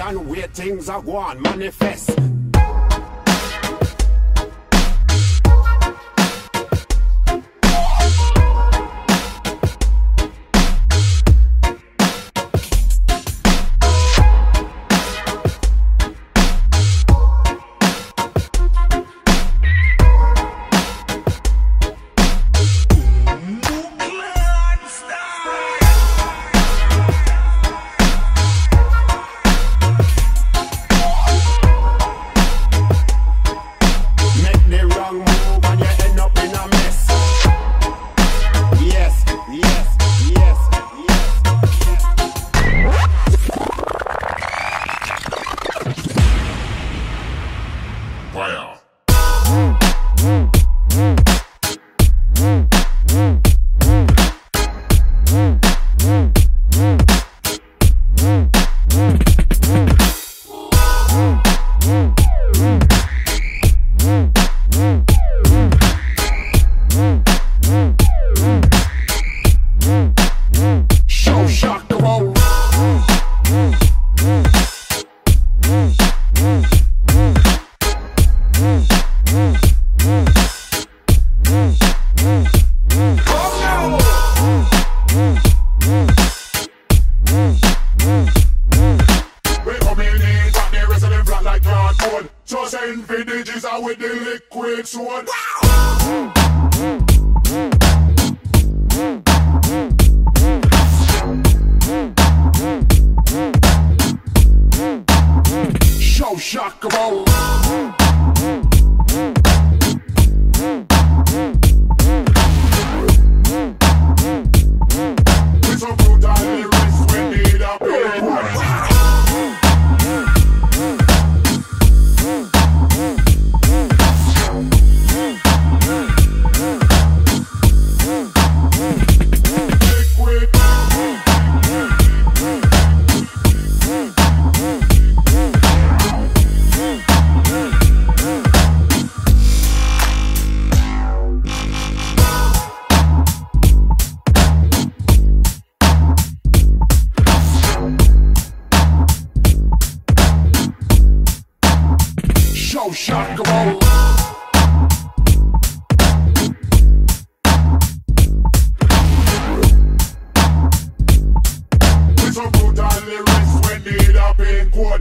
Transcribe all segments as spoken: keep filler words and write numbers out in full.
and wait, things are going manifest. With the liquid sword. Show shock about. With some brutal lyrics, we need a big show shock about. With some brutal lyrics, we need a pin code.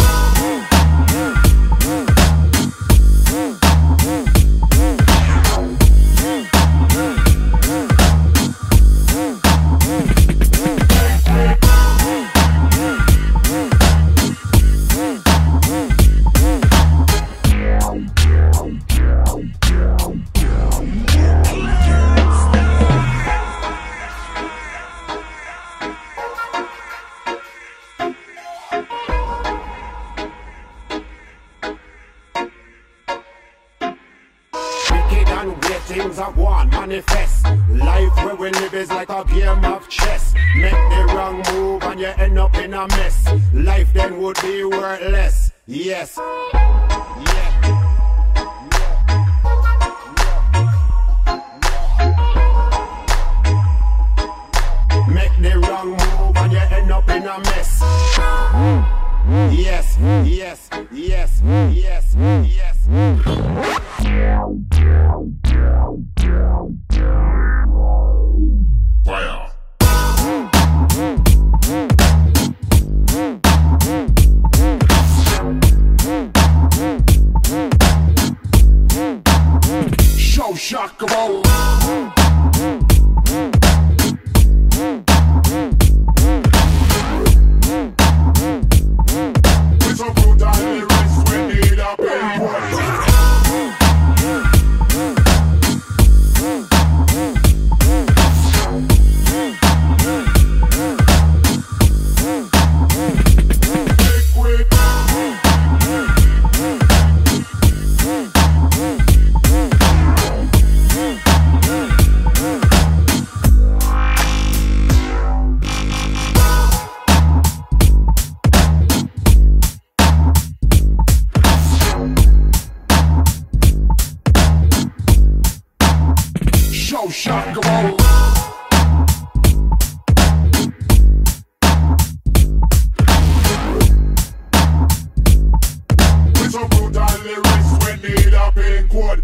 And where things are going manifest. Life where we live is like a game of chess. Make the wrong move and you end up in a mess. Life then would be worthless. Yes. Yeah. Make the wrong move and you end up in a mess. Yes, yes, yes, yes, yes. Fire. Show shock about. With some brutal lyrics, we need a big one. Show shock about. code.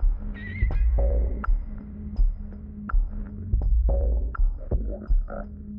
Uh.